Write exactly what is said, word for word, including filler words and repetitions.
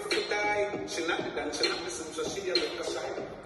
if you die, she not the dance, she not listen, so she a look aside.